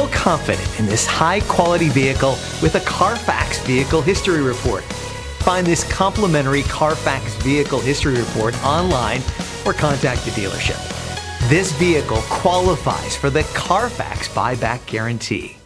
Feel confident in this high-quality vehicle with a Carfax Vehicle History Report. Find this complimentary Carfax Vehicle History Report online or contact the dealership. This vehicle qualifies for the Carfax Buyback Guarantee.